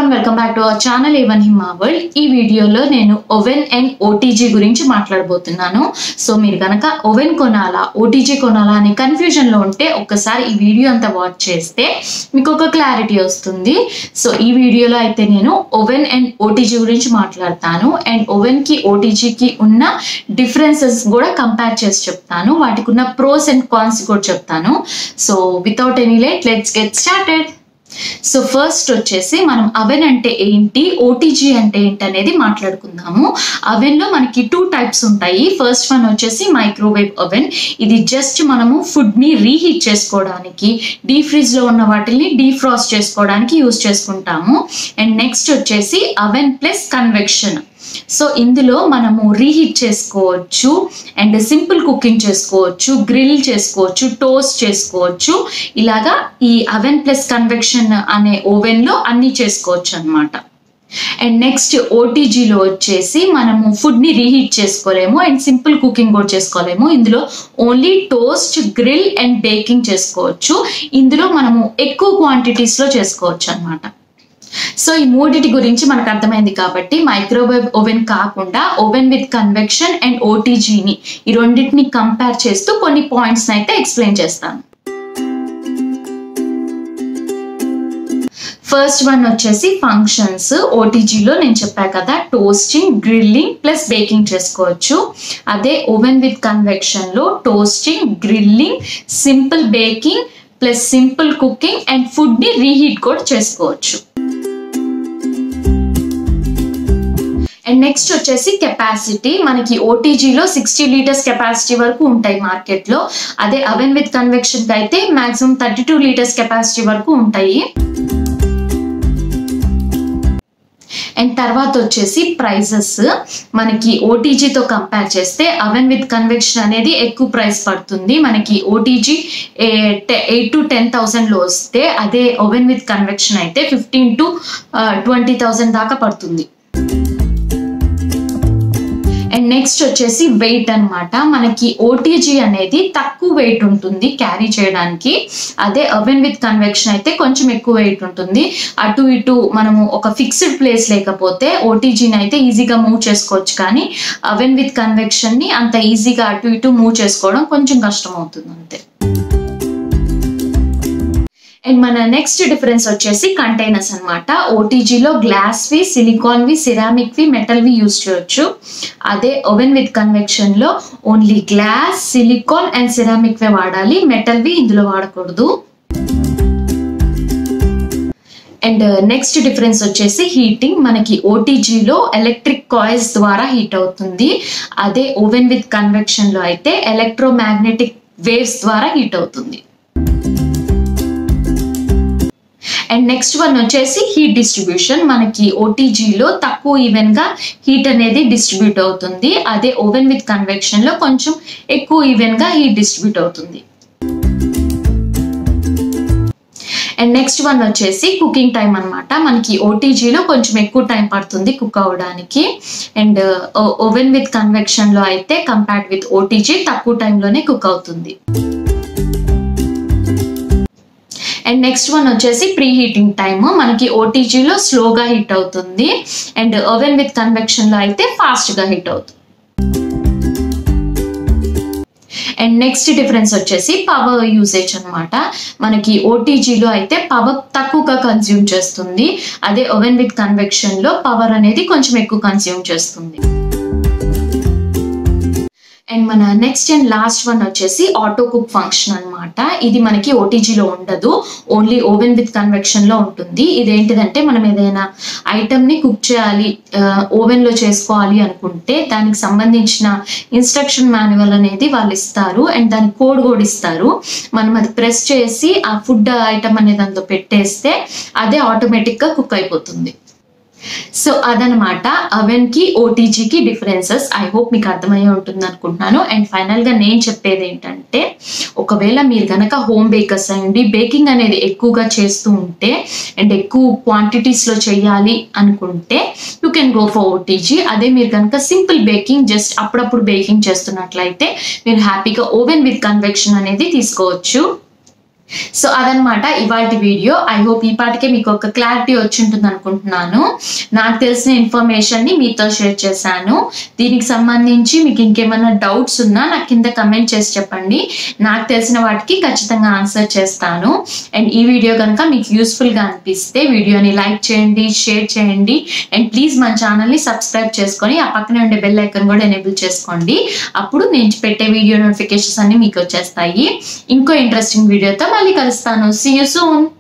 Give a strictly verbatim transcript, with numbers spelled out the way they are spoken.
everyone, welcome back to our channel A one Hima World. ఈ వీడియోలో నేను oven and OTG గురించి మాట్లాడబోతున్నాను. సో మీరు గనక ఓవెన్ కొనాలా ఓటీజీ కొనాలా అని కన్ఫ్యూజన్ లో ఉంటే ఒక్కసారి ఈ వీడియో అంతా వాచ్ చేస్తే మీకు ఒక క్లారిటీ వస్తుంది. సో ఈ వీడియోలో అయితే నేను ఓవెన్ అండ్ ఓటీజీ గురించి మాట్లాడతాను అండ్ ఓవెన్ కి ఓటీజీ కి ఉన్న డిఫరెన్సెస్ కూడా కంపేర్ చేసి చెప్తాను, వాటికి ఉన్న ప్రోస్ అండ్ కాన్స్ కూడా చెప్తాను. So without any late let's get started. So first వచ్చేసి మనం అవెన్ అంటే ఏంటి, ఓటీజీ అంటే ఏంటి అనేది మాట్లాడుకుందాము. అవెన్ లో మనకి టూ టైప్స్ ఉంటాయి. ఫస్ట్ వన్ వచ్చేసి మైక్రోవేవ్ అవెన్. ఇది జస్ట్ మనము ఫుడ్ ని రీహీట్ చేసుకోవడానికి, డీ ఫ్రిడ్జ్ లో ఉన్న వాటిని డీఫ్రాస్ట్ చేసుకోవడానికి యూజ్ చేసుకుంటాము. అండ్ నెక్స్ట్ వచ్చేసి అవెన్ ప్లస్ కన్వెక్షన్. సో ఇందులో మనము రీహీట్ చేసుకోవచ్చు అండ్ సింపుల్ కుకింగ్ చేసుకోవచ్చు, గ్రిల్ చేసుకోవచ్చు, టోస్ట్ చేసుకోవచ్చు. ఇలాగా ఈ అవెన్ ప్లస్ కన్వెక్షన్ అనే ఓవెన్ లో అన్ని చేసుకోవచ్చు అన్నమాట. అండ్ నెక్స్ట్ ఓటీజీలో వచ్చేసి మనము ఫుడ్ ని రీహీట్ చేసుకోలేము అండ్ సింపుల్ కుకింగ్ కూడా చేసుకోలేము. ఇందులో only toast, grill and baking చేసుకోవచ్చు. ఇందులో మనము ఎక్కువ క్వాంటిటీస్ లో చేసుకోవచ్చు అన్నమాట. సో ఈ మూడిటి గురించి మనకు అర్థమైంది కాబట్టి మైక్రోవేవ్ ఓవెన్ కాకుండా ఓవెన్ విత్ కన్వెక్షన్ అండ్ ఓటీజీని ఈ రెండింటిని కంపేర్ చేస్తూ కొన్ని పాయింట్స్ అయితే ఎక్స్ప్లెయిన్ చేస్తాను. ఫస్ట్ వన్ వచ్చేసి ఫంక్షన్స్. ఓటీజీలో నేను చెప్పా కదా, టోస్టింగ్, గ్రిల్లింగ్ ప్లస్ బేకింగ్ చేసుకోవచ్చు. అదే ఓవెన్ విత్ కన్వెక్షన్ లో toasting, grilling, simple baking plus simple cooking and food ని రీహీట్ కూడా చేసుకోవచ్చు. అండ్ నెక్స్ట్ వచ్చేసి కెపాసిటీ. మనకి ఓటీజీలో సిక్స్టీ లీటర్స్ కెపాసిటీ వరకు ఉంటాయి మార్కెట్ లో. అదే అవెన్ విత్ కన్వెక్షన్ కి అయితే maximum thirty two litres capacity వరకు ఉంటాయి. అండ్ తర్వాత వచ్చేసి ప్రైజెస్. మనకి ఓటీజీతో కంపేర్ చేస్తే అవెన్ విత్ కన్వెక్షన్ అనేది ఎక్కువ ప్రైస్ పడుతుంది. మనకి OTG eight to ten thousand లో వస్తే అదే ఓవెన్ విత్ కన్వెక్షన్ అయితే ఫిఫ్టీన్ టు ట్వంటీ థౌసండ్ దాకా పడుతుంది. అండ్ నెక్స్ట్ వచ్చేసి వెయిట్ అన్నమాట. మనకి ఓటీజీ అనేది తక్కువ వెయిట్ ఉంటుంది క్యారీ చేయడానికి. అదే ఓవెన్ విత్ కన్వెక్షన్ అయితే కొంచెం ఎక్కువ వెయిట్ ఉంటుంది. అటు ఇటు మనము ఒక ఫిక్స్డ్ ప్లేస్ లేకపోతే ఓటీజీని అయితే ఈజీగా మూవ్ చేసుకోవచ్చు, కానీ ఓవెన్ విత్ కన్వెక్షన్ ని అంత ఈజీగా అటు ఇటు మూవ్ చేసుకోవడం కొంచెం కష్టం అవుతుంది అంతే. అండ్ మన నెక్స్ట్ డిఫరెన్స్ వచ్చేసి కంటైనర్స్ అనమాట. ఓటీజీలో గ్లాస్ వి, సిలికాన్ వి, సిరామిక్ వి, మెటల్ వి యూజ్ చేయొచ్చు. అదే ఓవెన్ విత్ కన్వెక్షన్ లో only glass, silicone and ceramic వే వాడాలి, మెటల్ వి ఇందులో వాడకూడదు. అండ్ నెక్స్ట్ డిఫరెన్స్ వచ్చేసి హీటింగ్. మనకి ఓటీజీలో ఎలక్ట్రిక్ కాయిల్స్ ద్వారా హీట్ అవుతుంది. అదే ఓవెన్ విత్ కన్వెక్షన్ లో అయితే ఎలక్ట్రోమాగ్నెటిక్ వేవ్స్ ద్వారా హీట్ అవుతుంది. అండ్ నెక్స్ట్ వన్ వచ్చేసి హీట్ డిస్ట్రిబ్యూషన్. మనకి ఓటీజీలో తక్కువ ఈవెన్ గా హీట్ అనేది డిస్ట్రిబ్యూట్ అవుతుంది. అదే ఓవెన్ విత్ కన్వెక్షన్ లో కొంచెం ఎక్కువ ఈవెన్ గా హీట్ డిస్ట్రిబ్యూట్ అవుతుంది. అండ్ నెక్స్ట్ వన్ వచ్చేసి కుకింగ్ టైం అనమాట. మనకి ఓటీజీలో కొంచెం ఎక్కువ టైం పడుతుంది కుక్ అవ్వడానికి. అండ్ ఓవెన్ విత్ కన్వెక్షన్ లో అయితే కంపేర్డ్ విత్ ఓటీజీ తక్కువ టైంలోనే కుక్ అవుతుంది. అండ్ నెక్స్ట్ వన్ వచ్చేసి ప్రీ హీటింగ్ టైమ్. మనకి ఓటీజీలో స్లోగా హీట్ అవుతుంది అండ్ ఓవెన్ విత్ కన్వెక్షన్ లో అయితే ఫాస్ట్ గా హీట్ అవుతుంది. అండ్ నెక్స్ట్ డిఫరెన్స్ వచ్చేసి పవర్ యూసేజ్ అనమాట. మనకి ఓటీజీలో అయితే పవర్ తక్కువగా కన్స్యూమ్ చేస్తుంది. అదే ఓవెన్ విత్ కన్వెక్షన్ లో పవర్ అనేది కొంచెం ఎక్కువ కన్స్యూమ్ చేస్తుంది. అండ్ మన నెక్స్ట్ అండ్ లాస్ట్ వన్ వచ్చేసి ఆటో కుక్ ఫంక్షన్ అనమాట. ఇది మనకి ఓటీజీలో ఉండదు, ఓన్లీ ఓవెన్ విత్ కన్వెక్షన్ లో ఉంటుంది. ఇదేంటిదంటే మనం ఏదైనా ఐటమ్ ని కుక్ చేయాలి, ఓవెన్ లో చేసుకోవాలి అనుకుంటే దానికి సంబంధించిన ఇన్స్ట్రక్షన్ మాన్యువల్ అనేది వాళ్ళు ఇస్తారు అండ్ దాని కోడ్ కూడా ఇస్తారు. మనం అది ప్రెస్ చేసి ఆ ఫుడ్ ఐటమ్ అనేది అందులో పెట్టేస్తే అదే ఆటోమేటిక్ గా కుక్ అయిపోతుంది. సో అదనమాట అవెన్ కి ఓటీజీకి డిఫరెన్సెస్. ఐ హోప్ మీకు అర్థమయ్యే ఉంటుంది అనుకుంటున్నాను. అండ్ ఫైనల్ గా నేను చెప్పేది ఏంటంటే, ఒకవేళ మీరు కనుక హోమ్ బేకర్స్ అయ్యండి, బేకింగ్ అనేది ఎక్కువగా చేస్తూ ఉంటే అండ్ ఎక్కువ క్వాంటిటీస్ లో చేయాలి అనుకుంటే you can go for OTG. అదే మీరు కనుక సింపుల్ బేకింగ్ జస్ట్ అప్పుడప్పుడు బేకింగ్ చేస్తున్నట్లయితే మీరు హ్యాపీగా ఓవెన్ విత్ కన్వెక్షన్ అనేది తీసుకోవచ్చు. సో అదనమాట ఇవాల్టి వీడియో. ఐ హోప్ ఈ పాటికే మీకు ఒక క్లారిటీ వచ్చి ఉంటుంది అనుకుంటున్నాను. నాకు తెలిసిన ఇన్ఫర్మేషన్ ని మీతో షేర్ చేశాను. దీనికి సంబంధించి మీకు ఇంకేమైనా డౌట్స్ ఉన్నా నాకు కింద కమెంట్ చేసి చెప్పండి. నాకు తెలిసిన వాటికి ఖచ్చితంగా ఆన్సర్ చేస్తాను. అండ్ ఈ వీడియో కనుక మీకు యూస్ఫుల్ గా అనిపిస్తే వీడియోని లైక్ చేయండి, షేర్ చేయండి, అండ్ ప్లీజ్ మన ఛానల్ ని సబ్స్క్రైబ్ చేసుకొని ఆ పక్కనే ఉండే బెల్ ఐకాన్ కూడా ఎనేబుల్ చేసుకోండి. అప్పుడు నేను పెట్టే వీడియో నోటిఫికేషన్స్ అన్ని మీకు వచ్చేస్తాయి. ఇంకో ఇంట్రెస్టింగ్ వీడియోతో మళ్ళీ కలుస్తాను. See you soon.